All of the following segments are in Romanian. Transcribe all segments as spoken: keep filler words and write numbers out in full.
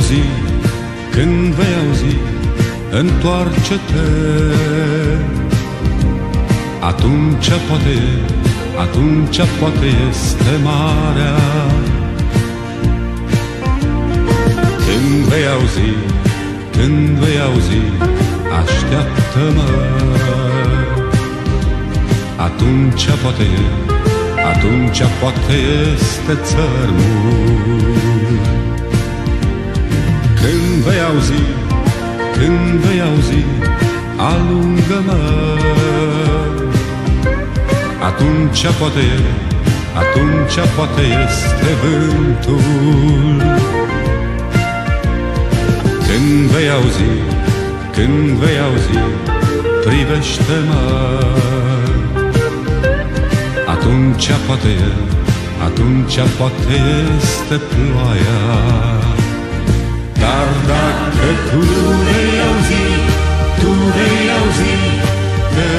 auzi, când vei auzi, întoarce-te. Atunci poate, atunci poate este marea. Când vei auzi, când vei auzi, așteaptă-mă. Atunci poate, atunci poate este țărmul. Când vei auzi, când vei auzi, alungă-mă. Atunci poate, atunci poate este vântul. Când vei auzi, când vei auzi, privește-mă. Atunci poate, atunci poate este ploaia. Dar dacă tu vei auzi, tu vei auzi, te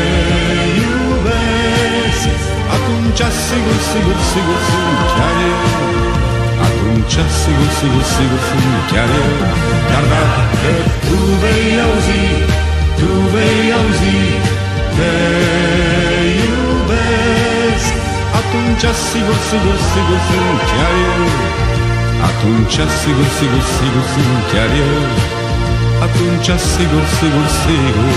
iubesc, atunci sigur, sigur, sigur sunt chiar eu. Atunci sigur, sigur, sigur sunt chiar eu. Dar dacă tu vei auzi, tu vei auzi, te iubesc, atunci sigur, sigur, sigur sunt chiar eu. Atunci sigur, sigur, sigur sunt chiar eu. Atunci sigur, sigur, sigur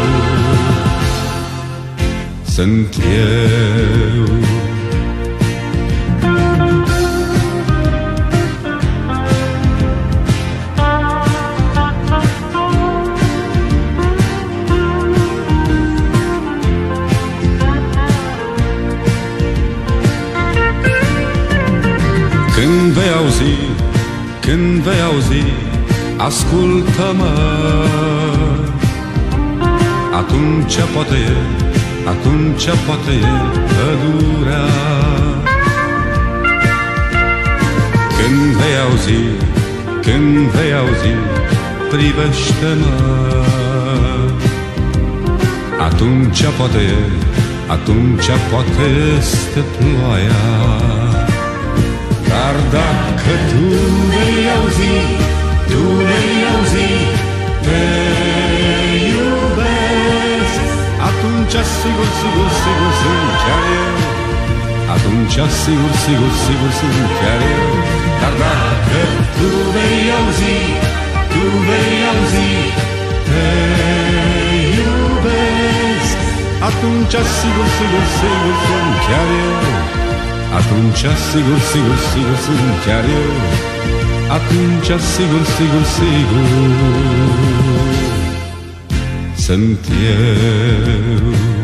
sunt eu. Când vei auzi, când vei auzi, ascultă-mă. Atunci poate e, atunci poate e pădurea. Când vei auzi, când vei auzi, privește-mă. Atunci poate e, atunci poate este ploaia. Dar dacă tu vei auzi, tu vei auzi, te iubesc, atunci sigur, sigur, sigur sunt chiar eu. Atunci sigur, sigur, sigur sunt chiar eu. Dar dacă tu vei auzi, tu vei auzi, te iubesc, atunci sigur, sigur, sigur sunt chiar eu. Atunci sigur, sigur, sigur sunt chiar eu. Atunci sigur, sigur, sigur sunt eu.